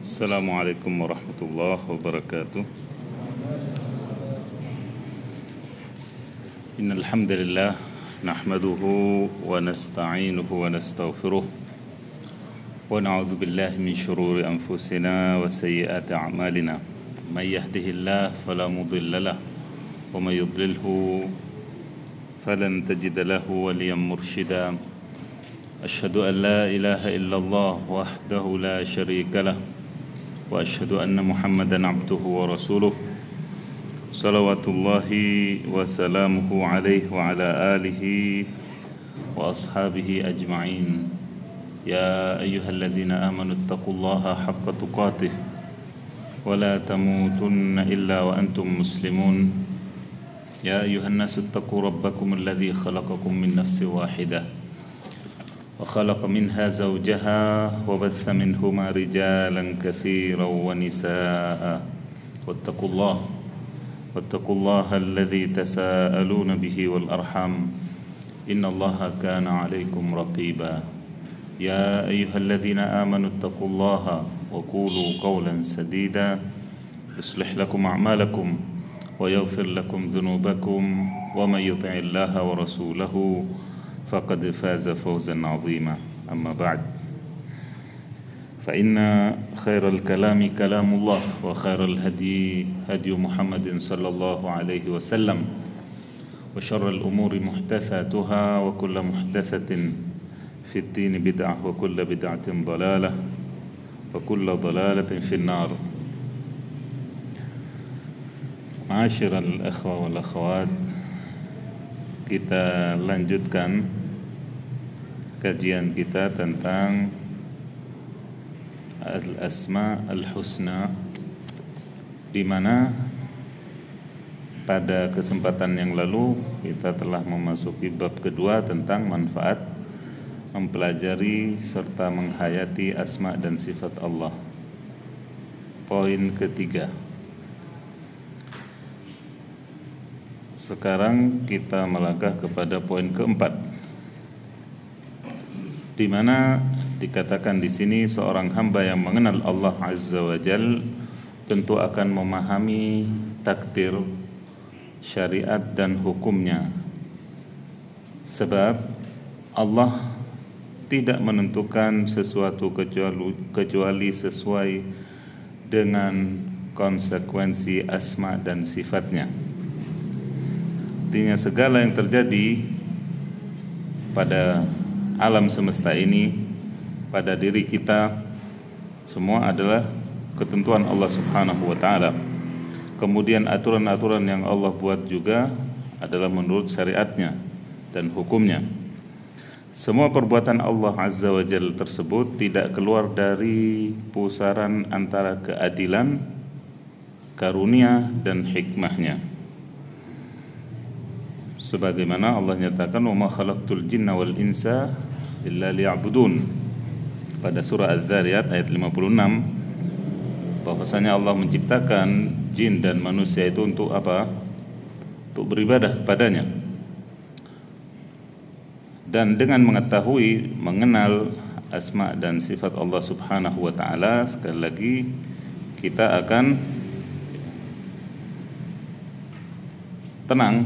Assalamualaikum warahmatullahi wabarakatuh. Innal hamdalillah nahmaduhu wa nasta'inuhu wa nastaghfiruh wa na'udzu billahi min shururi anfusina wa sayyiati a'malina. May yahdihillahu fala mudilla lahu wa may yudlilhu falan tajida lahu waliyan mursyida. Asyhadu an la ilaha illallah wahdahu la syarika lah wa asyhadu anna Muhammadan abduhu wa rasuluh salawatullahi wa salamuhu alaihi wa ala alihi wa ashabihi ajma'in. Ya ayyuhalladzina amanu taqullaha haqqa tuqatih wa la tamutunna illa wa antum muslimun. Ya ayyuhan nasu taqu rabbakum alladzi khalaqakum min nafsin wahidah وخلق منها زوجها وبث منهما رجالا كثيرا ونساء واتقوا الله الذي تساءلون به والأرحام إن الله كان عليكم رقيبا يا أيها الذين آمنوا اتقوا الله وقولوا قولا سديدا يصلح لكم أعمالكم ويغفر لكم ذنوبكم ومن يطع الله ورسوله فقد فاز فوزا عظيما. أما بعد فإن خير الكلام كلام الله وخير الهدي هدي محمد صلى الله عليه وسلم وشر الأمور محدثاتها وكل محدثة في الدين بدعة وكل بدعة ضلالة وكل ضلالة في النار. معاشر الأخوة والأخوات, kita lanjutkan kajian kita tentang Al-Asma Al-Husna, di mana pada kesempatan yang lalu kita telah memasuki bab kedua tentang manfaat mempelajari serta menghayati asma dan sifat Allah. Poin ketiga. Sekarang kita melangkah kepada poin keempat, di mana dikatakan di sini seorang hamba yang mengenal Allah Azza wa Jal tentu akan memahami takdir, syariat dan hukumnya. Sebab Allah tidak menentukan sesuatu kecuali sesuai dengan konsekuensi asma dan sifatnya. Artinya segala yang terjadi pada alam semesta ini, pada diri kita, semua adalah ketentuan Allah Subhanahu wa ta'ala. Kemudian aturan-aturan yang Allah buat juga adalah menurut syariatnya dan hukumnya. Semua perbuatan Allah Azza wa Jalla tersebut tidak keluar dari pusaran antara keadilan, karunia dan hikmahnya. Sebagaimana Allah nyatakan, wa ma khalaqtul jinna wal insa illa liya'budun, pada surah Az-Zariyat ayat 56, bahwasanya Allah menciptakan jin dan manusia itu untuk apa? Untuk beribadah kepadanya. Dan dengan mengetahui, mengenal asma dan sifat Allah Subhanahu wa ta'ala, sekali lagi kita akan tenang.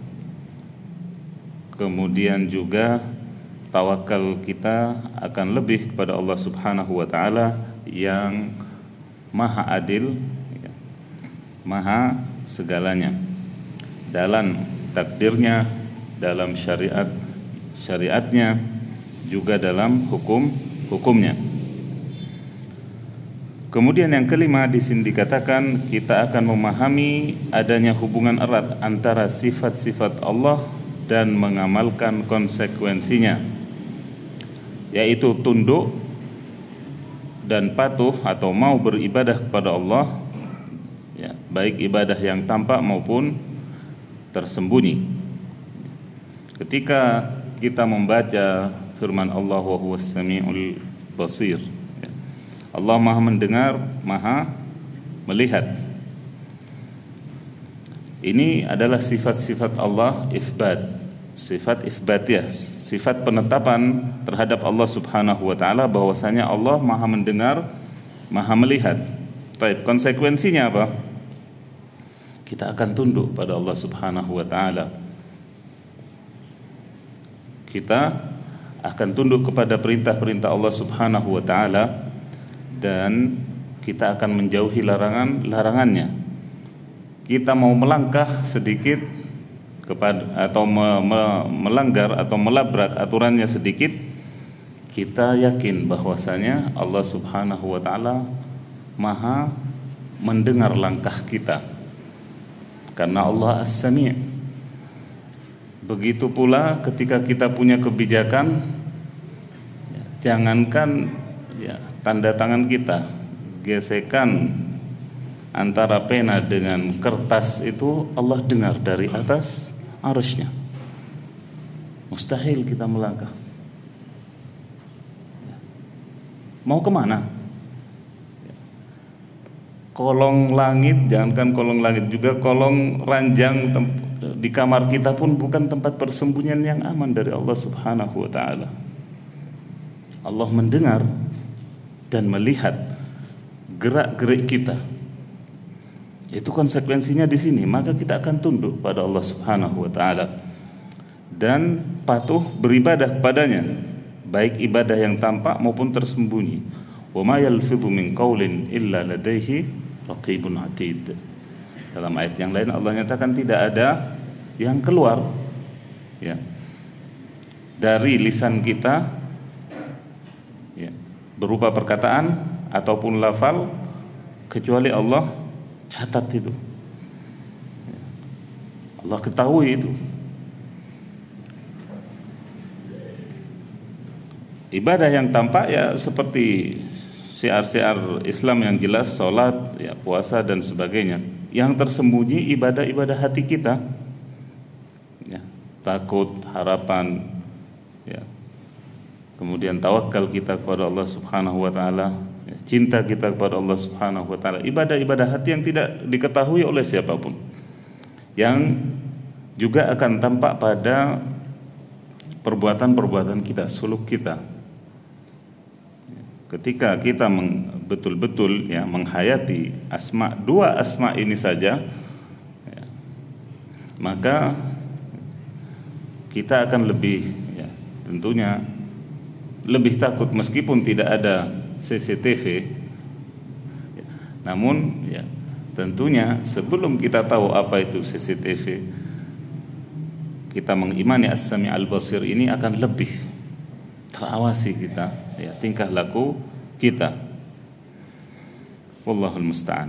Kemudian juga tawakal kita akan lebih kepada Allah Subhanahu wa ta'ala yang maha adil, maha segalanya, dalam takdirnya, dalam syariatnya, juga dalam hukumnya. Kemudian yang kelima, di sini dikatakan kita akan memahami adanya hubungan erat antara sifat-sifat Allah dan mengamalkan konsekuensinya, yaitu tunduk dan patuh atau mau beribadah kepada Allah, ya, baik ibadah yang tampak maupun tersembunyi. Ketika kita membaca firman Allah, wa huwas samiul basir, ya, Allah maha mendengar, maha melihat. Ini adalah sifat-sifat Allah isbat, sifat isbatiyah, sifat penetapan terhadap Allah Subhanahu wa ta'ala, bahwasanya Allah maha mendengar Maha melihat. Baik, konsekuensinya apa? Kita akan tunduk pada Allah Subhanahu wa taala. Kita akan tunduk kepada perintah-perintah Allah Subhanahu wa taala dan kita akan menjauhi larangannya. Kita mau melangkah sedikit kepada atau melanggar atau melabrak aturannya sedikit, kita yakin bahwasanya Allah Subhanahu wa taala Maha mendengar langkah kita. Karena Allah As-Sami'. Begitu pula ketika kita punya kebijakan, jangankan tanda tangan kita, gesekan antara pena dengan kertas itu Allah dengar dari atas arasy-Nya. Mustahil kita melangkah. Mau kemana? Kolong langit, jangankan kolong langit, juga kolong ranjang di kamar kita pun bukan tempat persembunyian yang aman dari Allah Subhanahu wa taala. Allah mendengar dan melihat gerak-gerik kita. Itu konsekuensinya di sini, maka kita akan tunduk pada Allah Subhanahu wa taala dan patuh beribadah padanya, baik ibadah yang tampak maupun tersembunyi. Wa ma yalfidhu min qaulin illa ladaihi raqibun atid. Dalam ayat yang lain Allah nyatakan tidak ada yang keluar dari lisan kita berupa perkataan ataupun lafal kecuali Allah catat itu. Allah ketahui itu. Ibadah yang tampak seperti syiar-syiar Islam yang jelas, salat, puasa dan sebagainya. Yang tersembunyi ibadah-ibadah hati kita, takut, harapan, kemudian tawakal kita kepada Allah Subhanahu wa taala, cinta kita kepada Allah Subhanahu wa taala. Ibadah-ibadah hati yang tidak diketahui oleh siapapun, yang juga akan tampak pada perbuatan-perbuatan kita, suluk kita. Ketika kita betul-betul menghayati dua asma ini saja, maka kita akan lebih tentunya lebih takut meskipun tidak ada CCTV. Namun tentunya sebelum kita tahu apa itu CCTV, kita mengimani As-Sami' Al-Basir ini akan lebih terawasi kita, tingkah laku kita. Wallahul musta'an.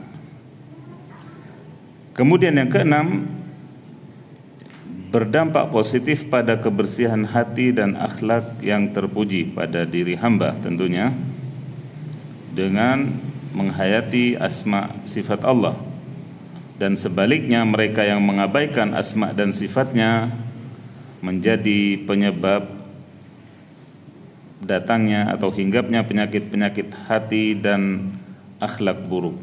Kemudian yang keenam, berdampak positif pada kebersihan hati dan akhlak yang terpuji pada diri hamba, tentunya dengan menghayati asma sifat Allah. Dan sebaliknya, mereka yang mengabaikan asma dan sifatnya menjadi penyebab datangnya atau hinggapnya penyakit-penyakit hati dan akhlak buruk.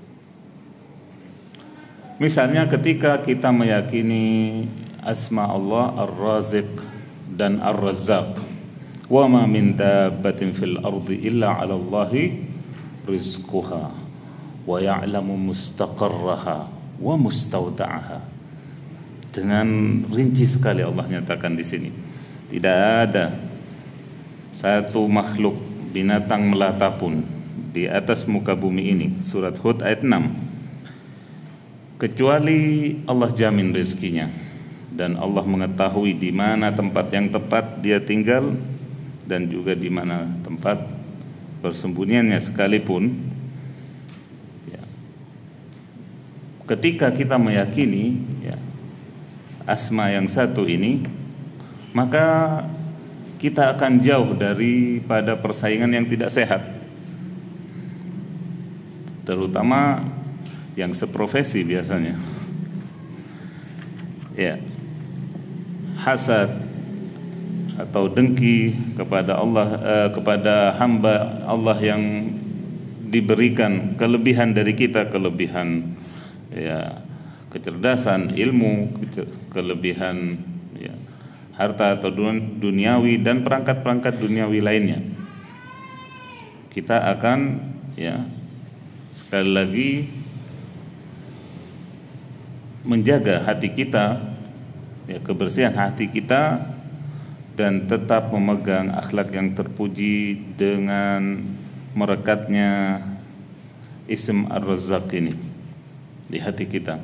Misalnya ketika kita meyakini asma Allah Ar-Raziq dan Ar-Razzaq, wa ma min dabbatin fil ardi illa 'ala Allahi rizquha wa ya'lamu mustaqarraha wa mustawda'aha. Dengan rinci sekali Allah nyatakan di sini. Tidak ada satu makhluk binatang melata pun di atas muka bumi ini, surat Hud ayat 6, kecuali Allah jamin rezekinya dan Allah mengetahui di mana tempat yang tepat dia tinggal dan juga di mana tempat persembunyiannya sekalipun. Ketika kita meyakini asma yang satu ini, maka kita akan jauh daripada persaingan yang tidak sehat, terutama yang seprofesi biasanya. Hasad atau dengki kepada Allah, kepada hamba Allah yang diberikan kelebihan dari kita, kelebihan kecerdasan, ilmu, kelebihan harta atau duniawi dan perangkat-perangkat duniawi lainnya. Kita akan sekali lagi menjaga hati kita, ya, kebersihan hati kita, dan tetap memegang akhlak yang terpuji dengan merekatnya Ism Ar-Razzaq ini di hati kita.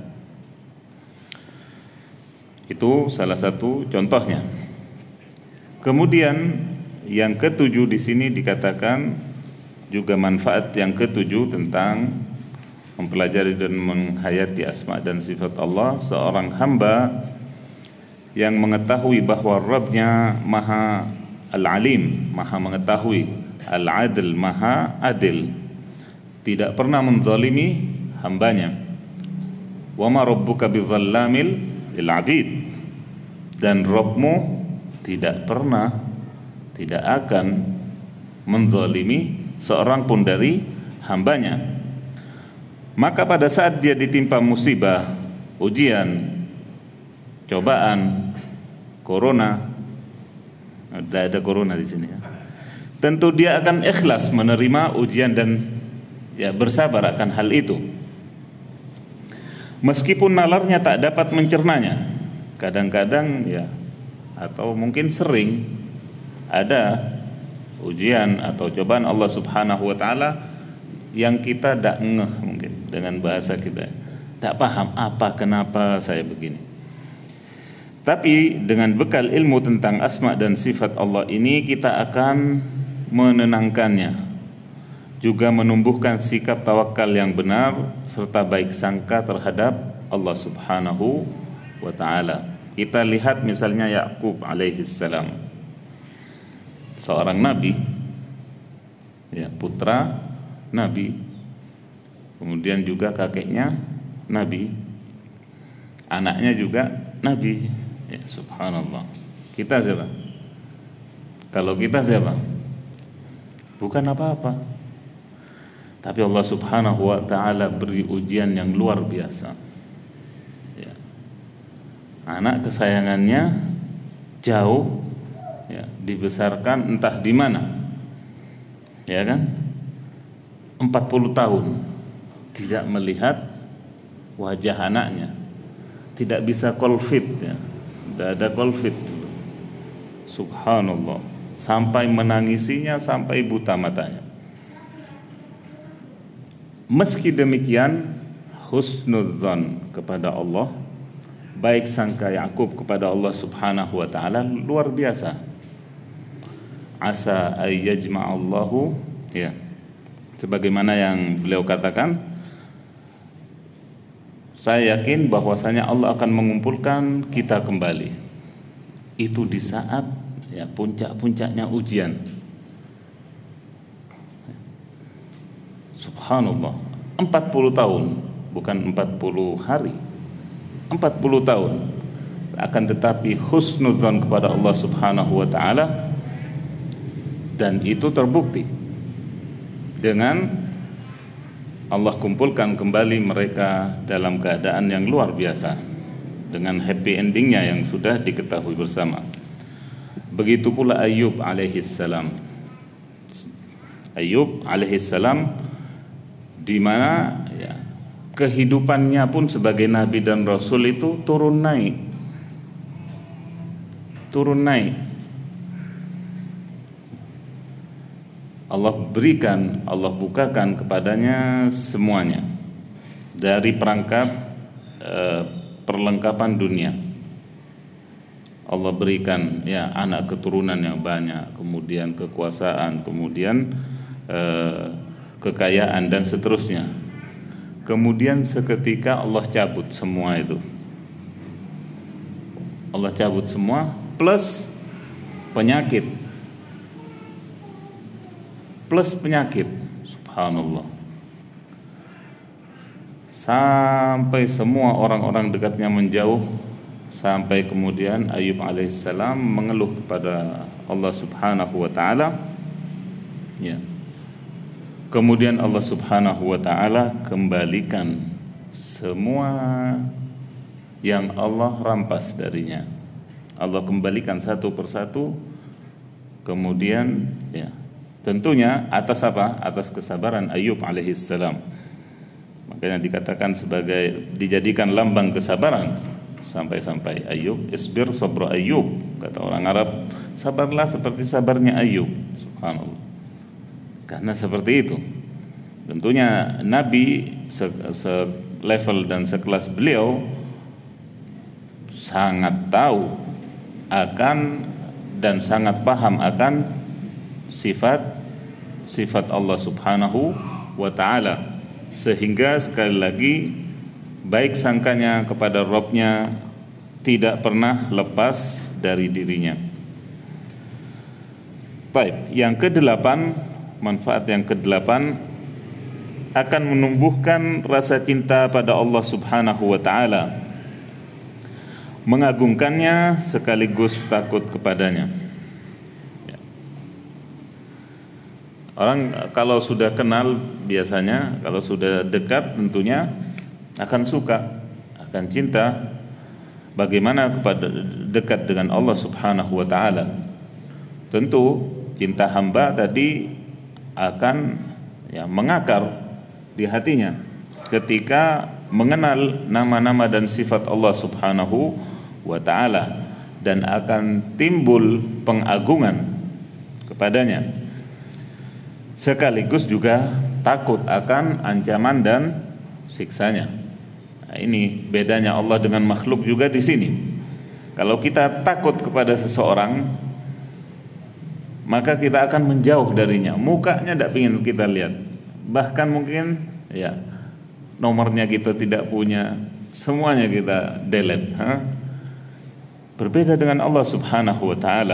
Itu salah satu contohnya. Kemudian yang ketujuh di sini dikatakan juga manfaat yang ketujuh tentang mempelajari dan menghayati asma dan sifat Allah. Seorang hamba yang mengetahui bahwa Rabb-nya Maha Al-Alim, Maha mengetahui, Al-Adil, Maha Adil, tidak pernah menzalimi hambanya. Wa ma rabbuka bizallamil lil 'abid, dan Rabbmu tidak pernah, tidak akan menzalimi seorang pun dari hambanya. Maka pada saat dia ditimpa musibah, ujian, cobaan, corona, ada corona di sini ya, tentu dia akan ikhlas menerima ujian dan ya bersabar akan hal itu. Meskipun nalarnya tak dapat mencernanya, kadang-kadang ya, atau mungkin sering ada ujian atau cobaan Allah Subhanahu wa taala yang kita tidak ngeh, mungkin dengan bahasa kita tidak paham apa kenapa saya begini. Tapi dengan bekal ilmu tentang asma dan sifat Allah ini, kita akan menenangkannya, juga menumbuhkan sikap tawakal yang benar serta baik sangka terhadap Allah Subhanahu wa taala. Kita lihat misalnya Yakub alaihi salam, seorang nabi, ya, putra nabi, kemudian juga kakeknya nabi, anaknya juga nabi. Ya, subhanallah. Kita siapa? Kalau kita siapa? Bukan apa-apa. Tapi Allah Subhanahu wa taala beri ujian yang luar biasa. Ya. Anak kesayangannya jauh, ya, dibesarkan entah di mana. Ya kan? 40 tahun tidak melihat wajah anaknya, tidak bisa kolfit, ya, tidak ada kolfit. Subhanallah, sampai menangisinya sampai buta matanya. Meski demikian, husnudzan kepada Allah, baik sangka Yakub kepada Allah Subhanahu wa taala luar biasa. Asa ayyajma'allahu, ya, sebagaimana yang beliau katakan, saya yakin bahwasanya Allah akan mengumpulkan kita kembali. Itu di saat, ya, puncak-puncaknya ujian. Subhanallah, 40 tahun, bukan 40 hari, 40 tahun. Akan tetapi husnudzan kepada Allah Subhanahu wa taala, dan itu terbukti dengan Allah kumpulkan kembali mereka dalam keadaan yang luar biasa, dengan happy endingnya yang sudah diketahui bersama. Begitu pula Ayub alaihissalam. Ayub alaihissalam, di mana, ya, kehidupannya pun sebagai nabi dan rasul itu turun naik. Allah berikan, Allah bukakan kepadanya semuanya dari perangkat perlengkapan dunia. Allah berikan, ya, anak keturunan yang banyak, kemudian kekuasaan, kemudian kekayaan dan seterusnya. Kemudian seketika Allah cabut semua itu. Allah cabut semua plus penyakit. Subhanallah. Sampai semua orang-orang dekatnya menjauh, sampai kemudian Ayub alaihissalam mengeluh kepada Allah Subhanahu wa taala, ya. Kemudian Allah Subhanahu wa taala kembalikan semua yang Allah rampas darinya. Allah kembalikan satu persatu. Kemudian, ya, tentunya atas apa? Atas kesabaran Ayub alaihissalam. Makanya dikatakan sebagai dijadikan lambang kesabaran sampai-sampai Ayub, isbir sabra Ayub, kata orang Arab, sabarlah seperti sabarnya Ayub. Subhanallah. Karena seperti itu. Tentunya Nabi selevel dan sekelas beliau sangat tahu akan dan sangat paham akan sifat Allah Subhanahu wa taala, sehingga sekali lagi baik sangkanya kepada Rabb-nya tidak pernah lepas dari dirinya. Baik, yang kedelapan, manfaat yang kedelapan akan menumbuhkan rasa cinta pada Allah Subhanahu wa taala, mengagungkannya sekaligus takut kepadanya. Orang kalau sudah kenal biasanya, kalau sudah dekat tentunya akan suka, akan cinta. Bagaimana kepada dekat dengan Allah Subhanahu wa taala? Tentu cinta hamba tadi akan mengakar di hatinya ketika mengenal nama-nama dan sifat Allah Subhanahu wa taala, dan akan timbul pengagungan kepadanya, sekaligus juga takut akan ancaman dan siksanya. Nah, ini bedanya Allah dengan makhluk juga di sini. Kalau kita takut kepada seseorang, maka kita akan menjauh darinya, mukanya tidak ingin kita lihat, bahkan mungkin nomornya kita tidak punya, semuanya kita delete. Berbeda dengan Allah Subhanahu wa taala.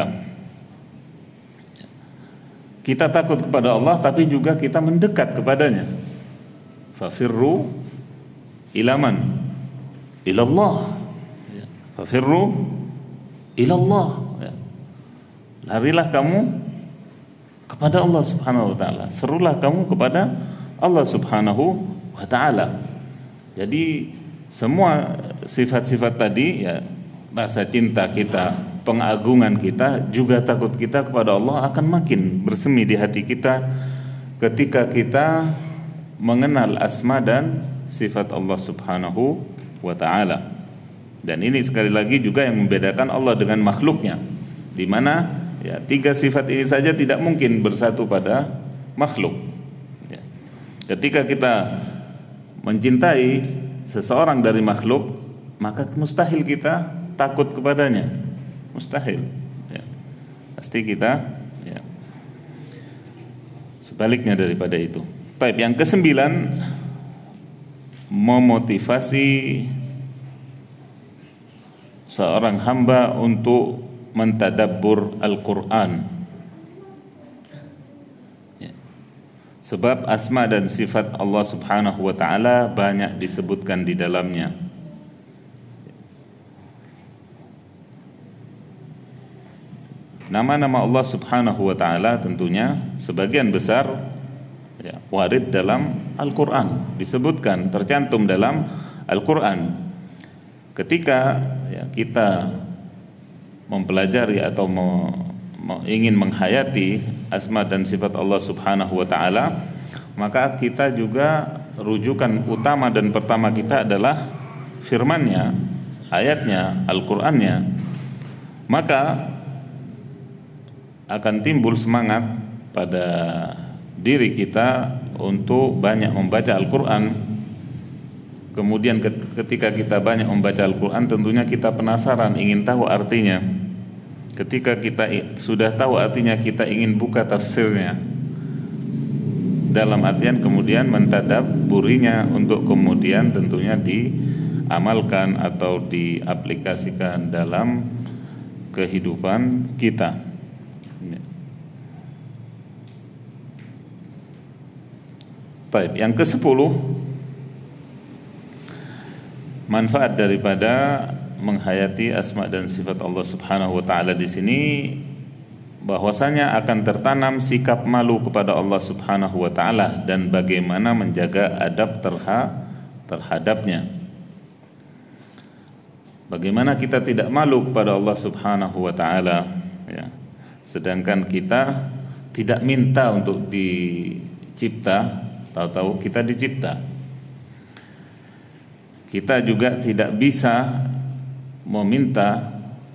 Kita takut kepada Allah tapi juga kita mendekat kepadanya. Fafirru ilaman ilallah. Fafirru ilallah. Larilah kamu kepada Allah Subhanahu wa taala. Serulah kamu kepada Allah Subhanahu wa taala. Jadi semua sifat-sifat tadi, rasa cinta kita, pengagungan kita, juga takut kita kepada Allah akan makin bersemi di hati kita ketika kita mengenal asma dan sifat Allah Subhanahu wa taala. Dan ini sekali lagi juga yang membedakan Allah dengan makhluknya, di mana tiga sifat ini saja tidak mungkin bersatu pada makhluk. Ketika kita mencintai seseorang dari makhluk, maka mustahil kita takut kepadanya, mustahil. Pasti kita sebaliknya daripada itu. Baik, yang kesembilan, memotivasi seorang hamba untuk mentadabbur Al-Quran. Sebab asma dan sifat Allah Subhanahu wa ta'ala banyak disebutkan di dalamnya. Nama-nama Allah Subhanahu wa ta'ala tentunya sebagian besar warid dalam Al-Quran, disebutkan, tercantum dalam Al-Quran. Ketika kita mempelajari atau ingin menghayati asma dan sifat Allah Subhanahu wa ta'ala, maka kita juga rujukan utama dan pertama kita adalah firman-Nya, ayatnya, Al-Qur'annya. Maka akan timbul semangat pada diri kita untuk banyak membaca Al-Qur'an. Kemudian ketika kita banyak membaca Al-Qur'an, tentunya kita penasaran, ingin tahu artinya. Ketika kita sudah tahu artinya, kita ingin buka tafsirnya, dalam artian kemudian mentadabburinya untuk kemudian tentunya diamalkan atau diaplikasikan dalam kehidupan kita. Baik, yang ke-10, manfaat daripada menghayati asma dan sifat Allah Subhanahu wa taala di sini, bahwasanya akan tertanam sikap malu kepada Allah Subhanahu wa taala dan bagaimana menjaga adab terhadapnya. Bagaimana kita tidak malu kepada Allah Subhanahu wa taala, sedangkan kita tidak minta untuk dicipta, tahu-tahu kita dicipta. kita juga tidak bisa meminta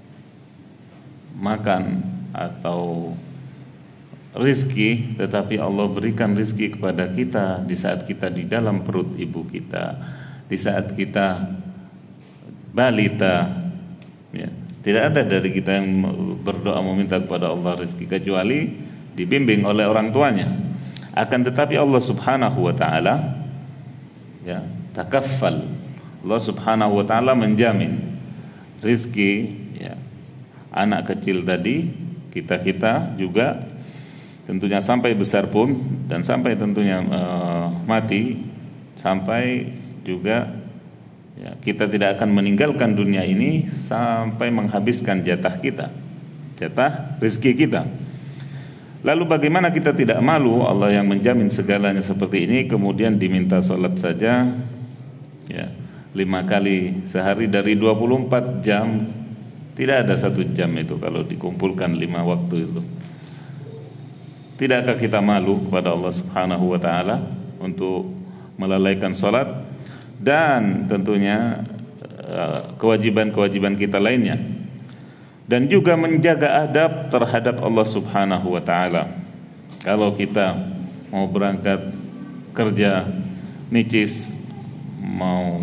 makan atau rizki, tetapi Allah berikan rizki kepada kita di saat kita di dalam perut ibu kita, di saat kita balita, ya. Tidak ada dari kita yang berdoa meminta kepada Allah rizki kecuali dibimbing oleh orang tuanya. Akan tetapi Allah subhanahu wa ta'ala, ya, takaffal, Allah subhanahu wa ta'ala menjamin rizki, ya, anak kecil tadi, kita juga tentunya sampai besar pun, dan sampai tentunya mati, sampai juga, ya, kita tidak akan meninggalkan dunia ini sampai menghabiskan jatah kita, jatah rizki kita. Lalu bagaimana kita tidak malu, Allah yang menjamin segalanya seperti ini, kemudian diminta sholat saja, ya, 5 kali sehari dari 24 jam. Tidak ada 1 jam itu kalau dikumpulkan 5 waktu itu. Tidakkah kita malu kepada Allah subhanahu wa ta'ala untuk melalaikan sholat dan tentunya kewajiban-kewajiban kita lainnya, dan juga menjaga adab terhadap Allah subhanahu wa ta'ala. Kalau kita mau berangkat kerja nicis, mau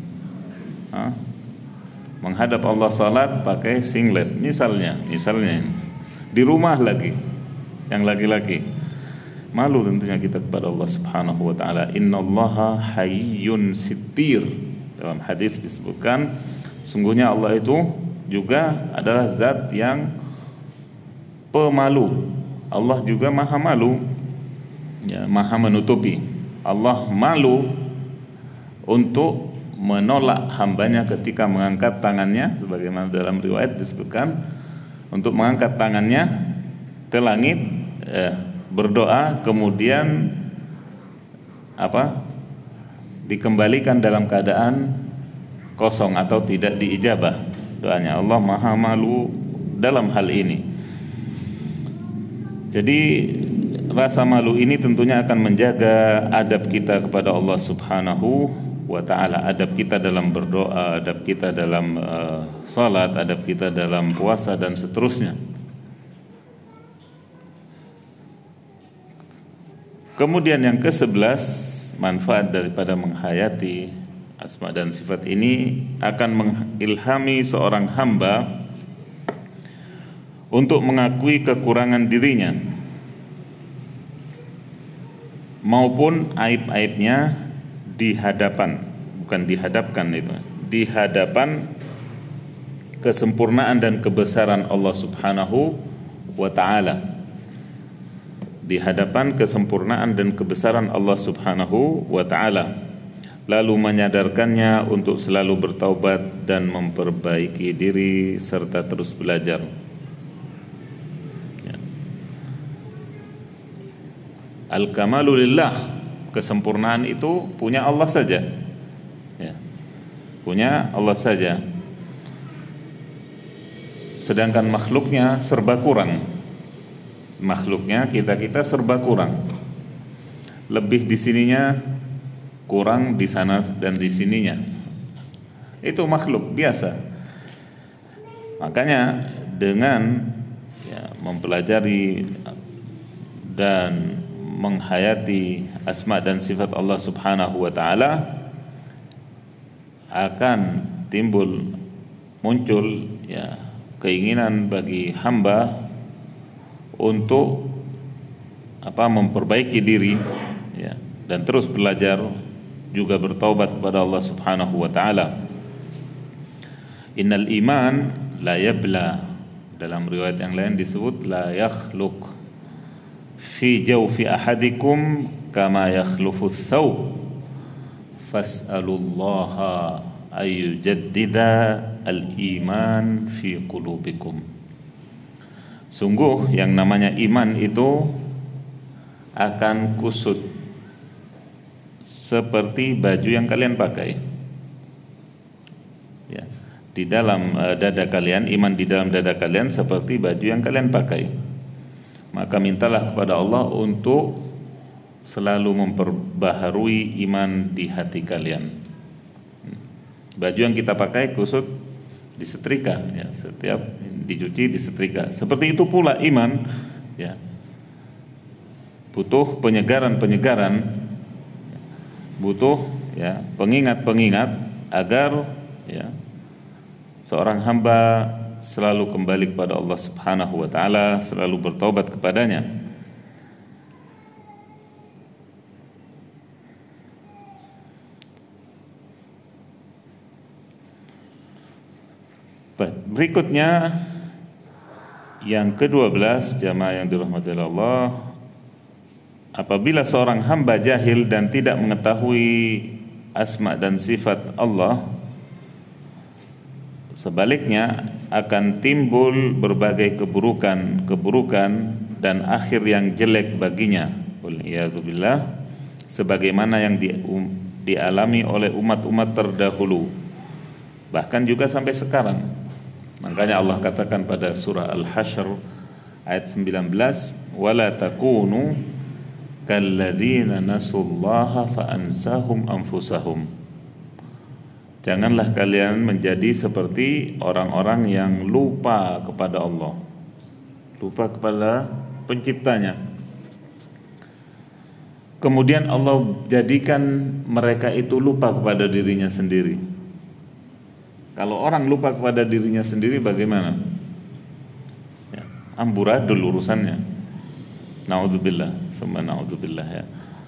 menghadap Allah salat pakai singlet misalnya di rumah lagi, yang laki-laki, malu tentunya kita kepada Allah subhanahu wa ta'ala. Innallaha hayyun sittir, dalam hadis disebutkan sungguhnya Allah itu juga adalah zat yang pemalu. Allah juga maha malu, ya, maha menutupi. Allah malu untuk menolak hambanya ketika mengangkat tangannya, sebagaimana dalam riwayat disebutkan, untuk mengangkat tangannya ke langit, berdoa, kemudian dikembalikan dalam keadaan kosong atau tidak diijabah doanya. Allah maha malu dalam hal ini. Jadi rasa malu ini tentunya akan menjaga adab kita kepada Allah subhanahu wa ta'ala, adab kita dalam berdoa, adab kita dalam salat, adab kita dalam puasa, dan seterusnya. Kemudian yang ke-11, manfaat daripada menghayati asma dan sifat ini akan mengilhami seorang hamba untuk mengakui kekurangan dirinya maupun aib-aibnya di hadapan, bukan dihadapkan itu, di hadapan kesempurnaan dan kebesaran Allah subhanahu wa ta'ala, di hadapan kesempurnaan dan kebesaran Allah subhanahu wa ta'ala, lalu menyadarkannya untuk selalu bertaubat dan memperbaiki diri serta terus belajar. Ya. Al-kamalu lillah, kesempurnaan itu punya Allah saja, ya, punya Allah saja. Sedangkan makhluknya serba kurang. Makhluknya kita serba kurang. Lebih di sininya, kurang di sana dan di sininya. Itu makhluk biasa. Makanya dengan, ya, mempelajari dan menghayati asma dan sifat Allah subhanahu wa ta'ala, akan muncul, ya, keinginan bagi hamba untuk memperbaiki diri, ya, dan terus belajar, juga bertaubat kepada Allah subhanahu wa ta'ala. Innal iman la yabla, dalam riwayat yang lain disebut la yakhluq fi jawfi ahadikum kama yakhlufu thawb fas'alullaha ayyujaddida al-iman fi qulubikum. Sungguh yang namanya iman itu akan kusut seperti baju yang kalian pakai, ya, di dalam dada kalian, iman di dalam dada kalian seperti baju yang kalian pakai. Maka mintalah kepada Allah untuk selalu memperbaharui iman di hati kalian. Baju yang kita pakai kusut disetrika, ya, setiap dicuci disetrika. Seperti itu pula iman, ya, butuh penyegaran-penyegaran, butuh, ya, pengingat-pengingat agar, ya, seorang hamba selalu kembali kepada Allah Subhanahu wa taala, selalu bertaubat kepadanya. Berikutnya yang ke-12, jamaah yang dirahmati Allah, apabila seorang hamba jahil dan tidak mengetahui asma dan sifat Allah, sebaliknya akan timbul berbagai keburukan dan akhir yang jelek baginya. Waliyadzubillah, sebagaimana yang dialami oleh umat-umat terdahulu, bahkan juga sampai sekarang. Makanya Allah katakan pada surah Al-Hasyr ayat 19, wala takunu kalladzina nasullaha faansahum anfusahum. Janganlah kalian menjadi seperti orang-orang yang lupa kepada Allah, lupa kepada penciptanya. Kemudian Allah jadikan mereka itu lupa kepada dirinya sendiri. Kalau orang lupa kepada dirinya sendiri bagaimana? Ya, amburadul urusannya. Naudzubillah, summa naudzubillah, ya.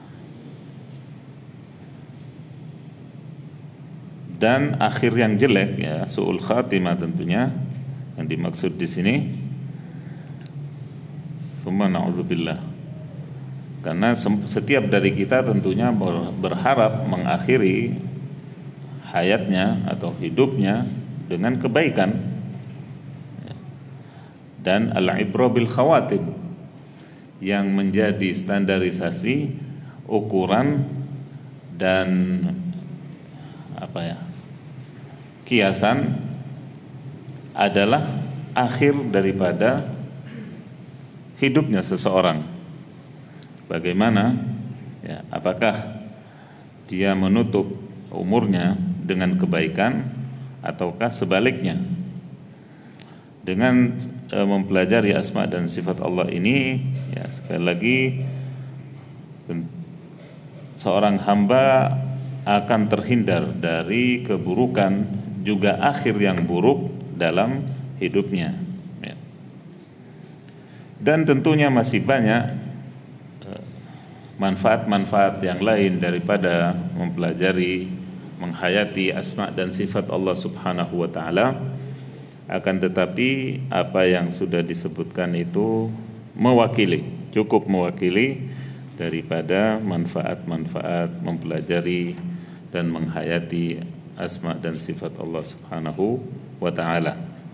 Dan akhir yang jelek, ya, su'ul khatimah tentunya yang dimaksud di sini. Summa naudzubillah. Karena setiap dari kita tentunya berharap mengakhiri hayatnya atau hidupnya dengan kebaikan, dan al-ibra bil khawatim yang menjadi standarisasi ukuran dan kiasan adalah akhir daripada hidupnya seseorang. Bagaimana, ya, apakah dia menutup umurnya dengan kebaikan ataukah sebaliknya. Dengan mempelajari asma dan sifat Allah ini, ya, sekali lagi seorang hamba akan terhindar dari keburukan juga akhir yang buruk dalam hidupnya, ya. Dan tentunya masih banyak manfaat-manfaat yang lain daripada mempelajari, menghayati asma dan sifat Allah Subhanahu wa taala. Akan tetapi apa yang sudah disebutkan itu cukup mewakili daripada manfaat-manfaat mempelajari dan menghayati asma dan sifat Allah Subhanahu wa taala.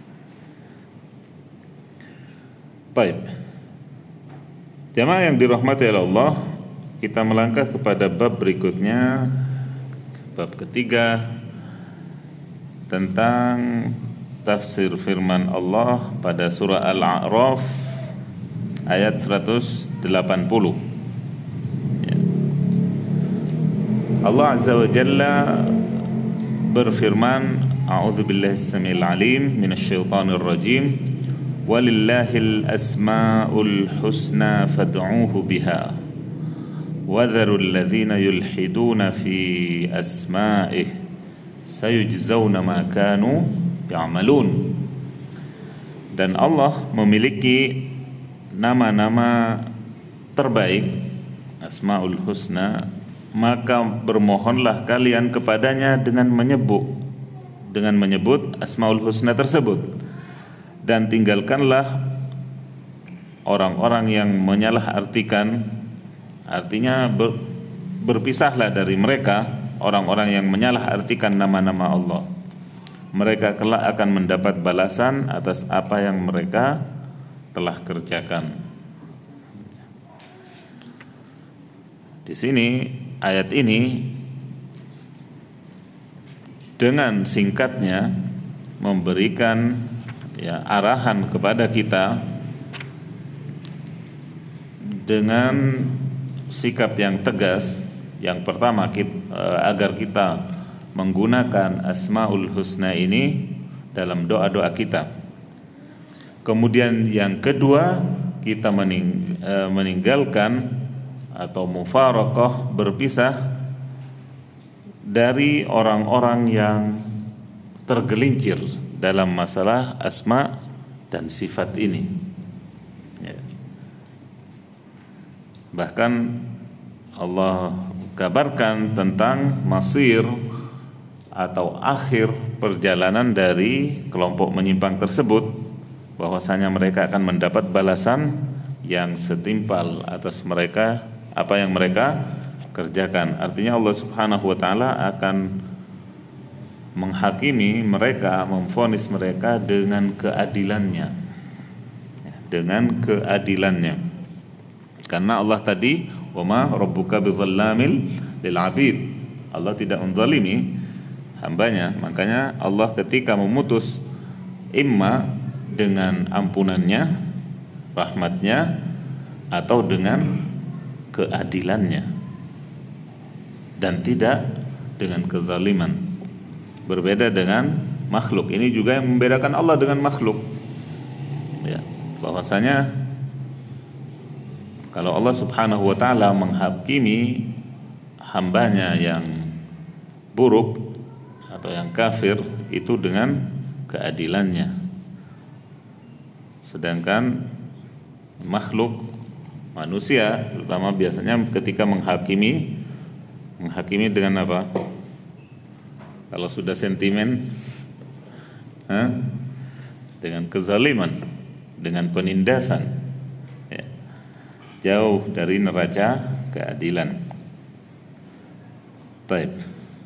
Baik. Jamaah yang dirahmati Allah, kita melangkah kepada bab berikutnya, bab ketiga, tentang tafsir firman Allah pada surah Al-A'raf ayat 180. Ya. Allah Azza wa Jalla berfirman, a'udzubillahi as-sami'il 'alim minasyaitonir rajim, walillahil asmaul husna fad'uuhu biha وَذَرُوا الَّذِينَ يُلْحِدُونَ فِي أَسْمَائِهِ سَيُجْزَوْنَ مَا كَانُوا يَعْمَلُونَ. Dan Allah memiliki nama-nama terbaik, Asmaul Husna, maka bermohonlah kalian kepadanya dengan menyebut Asmaul Husna tersebut, dan tinggalkanlah orang-orang yang menyalahartikan. Artinya berpisahlah dari mereka orang-orang yang menyalahartikan nama-nama Allah. Mereka kelak akan mendapat balasan atas apa yang mereka telah kerjakan. Di sini ayat ini dengan singkatnya memberikan, ya, arahan kepada kita dengan sikap yang tegas. Yang pertama, agar kita menggunakan Asmaul Husna ini dalam doa-doa kita. Kemudian yang kedua, kita meninggalkan atau mufaraqah, berpisah dari orang-orang yang tergelincir dalam masalah asma dan sifat ini. Ya. Bahkan Allah kabarkan tentang masir atau akhir perjalanan dari kelompok menyimpang tersebut, bahwasanya mereka akan mendapat balasan yang setimpal atas mereka apa yang mereka kerjakan. Artinya Allah Subhanahu wa taala akan menghakimi mereka, memvonis mereka dengan keadilannya. Dengan keadilannya. Karena Allah tadi, "Wa ma rabbuka bizallamil lil 'abid." Allah tidak menzalimi hambanya. Makanya Allah ketika memutus imma dengan ampunannya, rahmatnya, atau dengan keadilannya, dan tidak dengan kezaliman. Berbeda dengan makhluk. Ini juga yang membedakan Allah dengan makhluk. Ya, bahwasanya kalau Allah Subhanahu wa taala menghakimi hambanya yang buruk atau yang kafir itu dengan keadilannya. Sedangkan makhluk manusia terutama biasanya ketika menghakimi dengan apa? Kalau sudah sentimen, dengan kezaliman, dengan penindasan, ya, jauh dari neraca keadilan. Baik.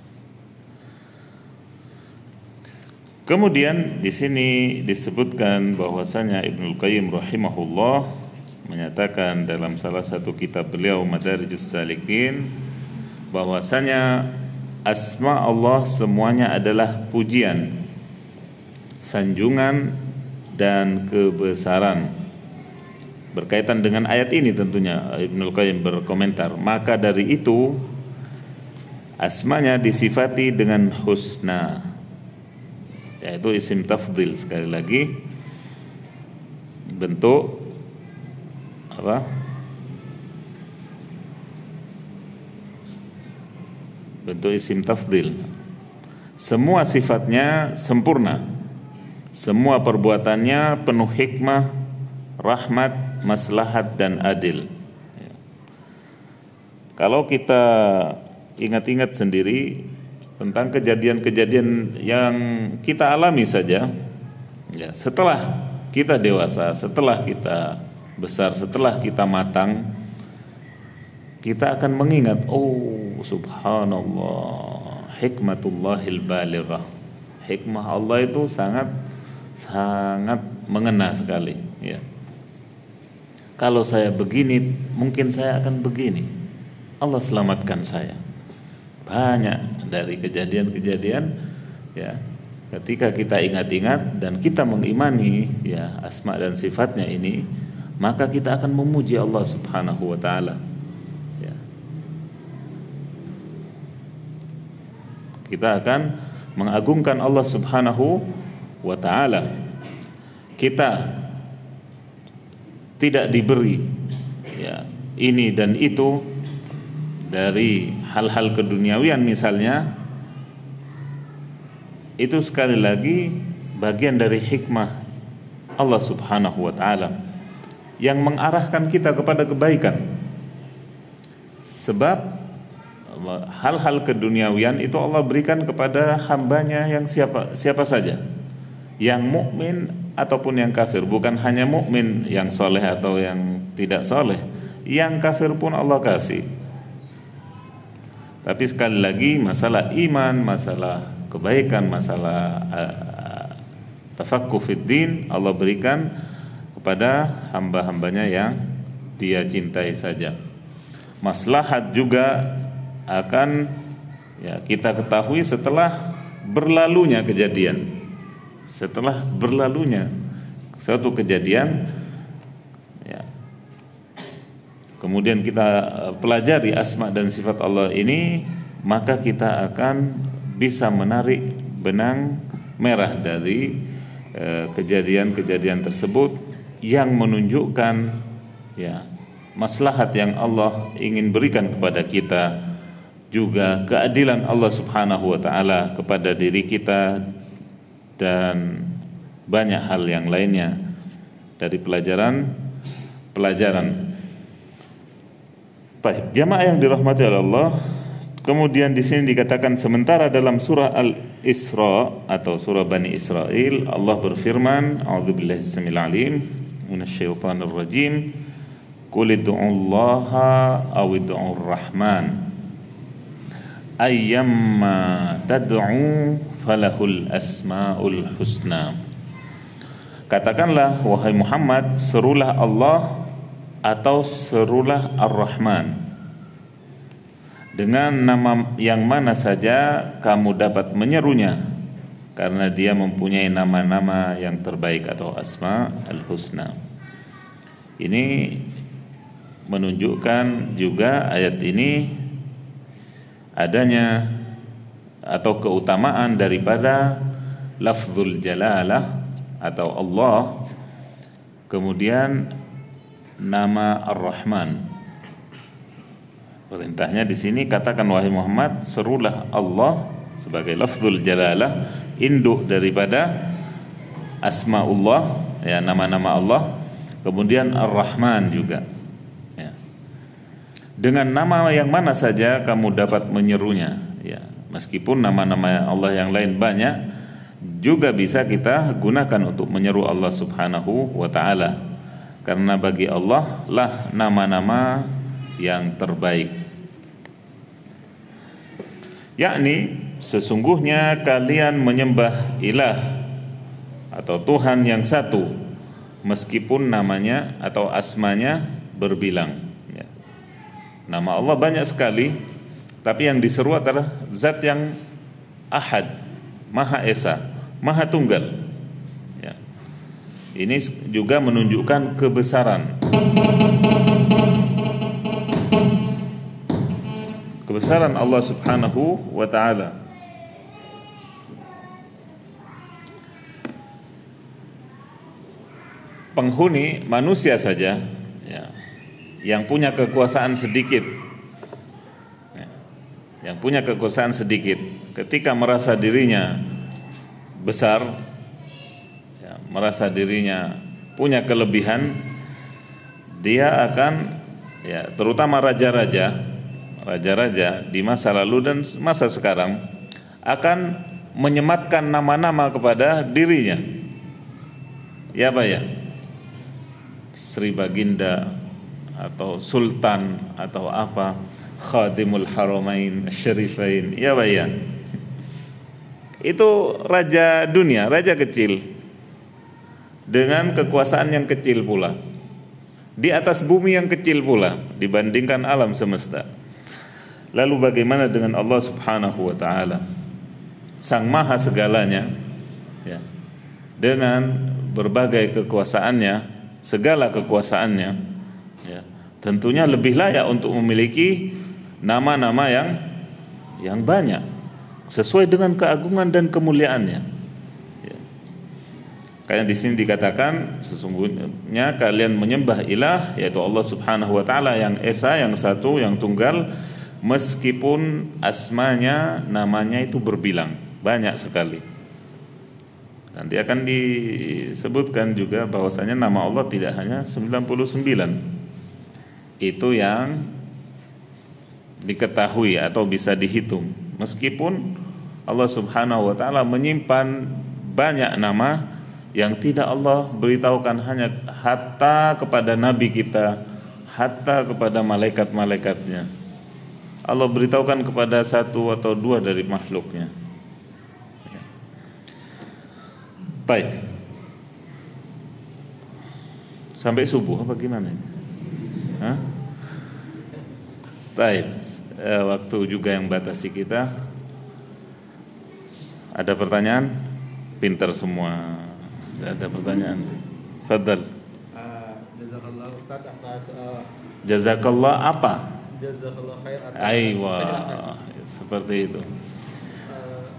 Kemudian di sini disebutkan bahwasanya Ibnul Qayyim rahimahullah menyatakan dalam salah satu kitab beliau Madarijus Salikin, bahwasanya asma Allah semuanya adalah pujian, sanjungan, dan kebesaran. Berkaitan dengan ayat ini tentunya Ibnul Qayyim berkomentar, maka dari itu asmanya disifati dengan husna, yaitu isim tafdhil. Sekali lagi, bentuk apa? Bentuk isim tafdhil. Semua sifatnya sempurna, semua perbuatannya penuh hikmah, rahmat, maslahat, dan adil. Kalau kita ingat-ingat sendiri tentang kejadian-kejadian yang kita alami saja, ya, setelah kita dewasa, setelah kita besar, setelah kita matang, kita akan mengingat, oh subhanallah, hikmatullahil balighah. Hikmah Allah itu sangat mengena sekali, ya. Kalau saya begini, mungkin saya akan begini. Allah selamatkan saya. Banyak dari kejadian-kejadian, ya, ketika kita ingat-ingat dan kita mengimani, ya, asma dan sifatnya ini, maka kita akan memuji Allah Subhanahu wa taala. Ya. Kita akan mengagungkan Allah Subhanahu wa taala. Kita tidak diberi, ya, ini dan itu dari hal-hal keduniawian misalnya, itu sekali lagi bagian dari hikmah Allah Subhanahu wa taala yang mengarahkan kita kepada kebaikan. Sebab hal-hal keduniawian itu Allah berikan kepada hambanya yang siapa saja, yang mukmin ataupun yang kafir. Bukan hanya mukmin yang soleh atau yang tidak soleh, yang kafir pun Allah kasih. Tapi sekali lagi masalah iman, masalah kebaikan, masalah tafaqquh fid din, Allah berikan kepada hamba-hambanya yang Dia cintai saja. Maslahat juga akan, ya, kita ketahui setelah berlalunya kejadian. Setelah berlalunya suatu kejadian, ya, kemudian kita pelajari asma dan sifat Allah ini, maka kita akan bisa menarik benang merah dari kejadian-kejadian tersebut yang menunjukkan ya maslahat yang Allah ingin berikan kepada kita, juga keadilan Allah Subhanahu wa taala kepada diri kita, dan banyak hal yang lainnya dari pelajaran. Baik, jamaah yang dirahmati Allah, kemudian di sini dikatakan sementara dalam surah Al-Isra atau surah Bani Israil Allah berfirman, a'udzubillahi samil alim minasyaitonir rajim, qul ud'ullaha aw ud'ur rahman ayyamma tad'u falahul asmaul husna. Katakanlah wahai Muhammad, serulah Allah atau serulah Ar-Rahman, dengan nama yang mana saja kamu dapat menyerunya, karena dia mempunyai nama-nama yang terbaik atau asma al-husna. Ini menunjukkan juga ayat ini adanya atau keutamaan daripada lafzul jalalah atau Allah, kemudian nama Ar-Rahman. Perintahnya di sini, katakan wahai Muhammad, serulah Allah sebagai lafzul jalalah, induk daripada asmaullah, ya nama-nama Allah, kemudian Ar-Rahman juga. Ya. Dengan nama yang mana saja kamu dapat menyerunya, ya. Meskipun nama-nama Allah yang lain banyak, juga bisa kita gunakan untuk menyeru Allah Subhanahu wa taala. Karena bagi Allah lah nama-nama yang terbaik. Yakni sesungguhnya kalian menyembah ilah atau Tuhan yang satu, meskipun namanya atau asmanya berbilang. Ya. Nama Allah banyak sekali, tapi yang diseru adalah Zat yang Ahad, Maha Esa, Maha Tunggal. Ya. Ini juga menunjukkan kebesaran Allah Subhanahu wa ta'ala. Penghuni manusia saja ya, yang punya kekuasaan sedikit, ya, yang punya kekuasaan sedikit, ketika merasa dirinya besar, ya, merasa dirinya punya kelebihan, dia akan ya, terutama raja-raja di masa lalu dan masa sekarang akan menyematkan nama-nama kepada dirinya. Ya Pak ya, Sri Baginda atau Sultan atau apa, Khadimul Haramain Syarifain, ya Pak ya. Itu raja dunia, raja kecil dengan kekuasaan yang kecil pula, di atas bumi yang kecil pula dibandingkan alam semesta. Lalu bagaimana dengan Allah Subhanahu wa ta'ala, Sang Maha segalanya, ya, dengan berbagai kekuasaannya, segala kekuasaannya, ya, tentunya lebih layak untuk memiliki nama-nama yang banyak sesuai dengan keagungan dan kemuliaannya. Ya. Kayak di sini dikatakan sesungguhnya kalian menyembah ilah, yaitu Allah Subhanahu wa ta'ala yang esa, yang satu, yang tunggal, meskipun asmanya, namanya itu berbilang, banyak sekali. Nanti akan disebutkan juga bahwasanya nama Allah tidak hanya 99. Itu yang diketahui atau bisa dihitung. Meskipun Allah Subhanahu wa ta'ala menyimpan banyak nama yang tidak Allah beritahukan hanya hatta kepada nabi kita, hatta kepada malaikat-malaikatnya. Allah beritahukan kepada satu atau dua dari makhluknya. Baik. Sampai subuh apa gimana ini? Hah? Baik. Waktu juga yang batasi kita. Ada pertanyaan? Pintar semua. Ada pertanyaan? Fadal. Jazakallah Ustaz atas Jazakallah apa? Jazakallah khair atas Aywa, penjelasan. seperti itu.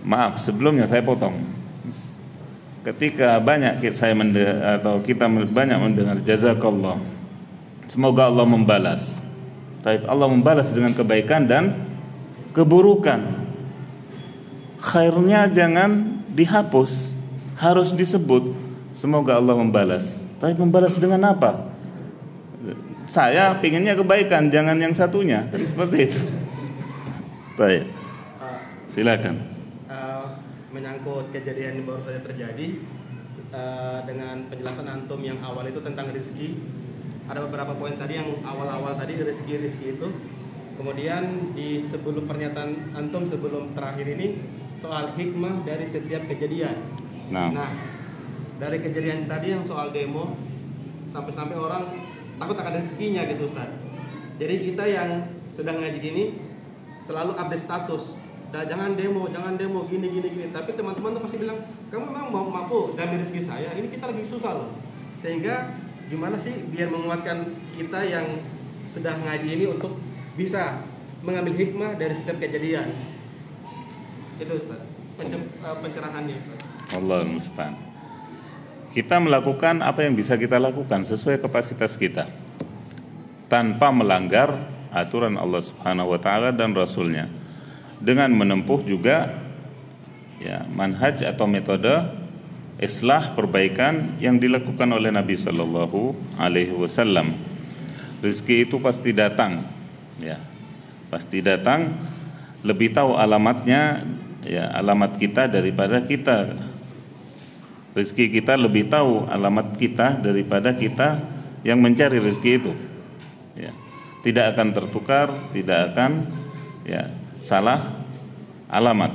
Maaf, sebelumnya saya potong. Ketika kita banyak mendengar jazakallah, semoga Allah membalas. Tapi Allah membalas dengan kebaikan dan keburukan. Khairnya jangan dihapus, harus disebut. Semoga Allah membalas. Tapi membalas dengan apa? Saya pinginnya kebaikan, jangan yang satunya. Kan seperti itu. Baik. Silakan. Menyangkut kejadian yang baru saja terjadi, dengan penjelasan antum yang awal itu tentang rezeki, ada beberapa poin tadi yang awal-awal tadi rezeki itu. Kemudian di sebelum pernyataan antum sebelum terakhir ini soal hikmah dari setiap kejadian. Nah, dari kejadian tadi yang soal demo, sampai-sampai orang takut akan rezekinya gitu Ustaz. Jadi kita yang sudah ngaji gini selalu update status. Jangan demo gini. Tapi teman-teman tuh pasti bilang, kamu memang mau mampu jamin rezeki saya? Ini kita lagi susah loh. Sehingga gimana sih biar menguatkan kita yang sudah ngaji ini untuk bisa mengambil hikmah dari setiap kejadian. Itu Ustaz, pencerahannya Ustaz. Allahul musta'an. Kita melakukan apa yang bisa kita lakukan sesuai kapasitas kita, tanpa melanggar aturan Allah Subhanahu wa taala dan Rasulnya, dengan menempuh juga manhaj atau metode islah perbaikan yang dilakukan oleh Nabi Sallallahu Alaihi Wasallam. Rezeki itu pasti datang, pasti datang. Lebih tahu alamatnya, alamat kita daripada kita. Rezeki kita lebih tahu alamat kita daripada kita yang mencari rezeki itu. Tidak akan tertukar, tidak akan salah alamat.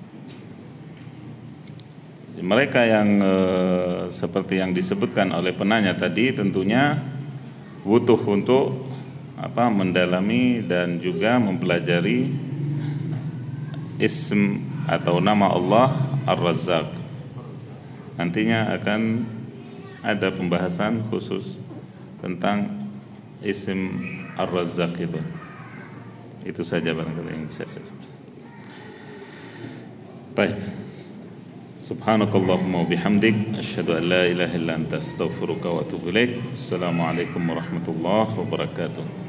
Mereka yang seperti yang disebutkan oleh penanya tadi tentunya butuh untuk mendalami dan juga mempelajari ism atau nama Allah Ar-Razzaq. Nantinya akan ada pembahasan khusus tentang ism Ar-Razzaq itu. Itu saja barangkali yang bisa saya. Baik. Subhanakallahumma wa bihamdik asyhadu an la ilaha illa anta astaghfiruka wa atubu ilaik. Assalamualaikum warahmatullahi wabarakatuh.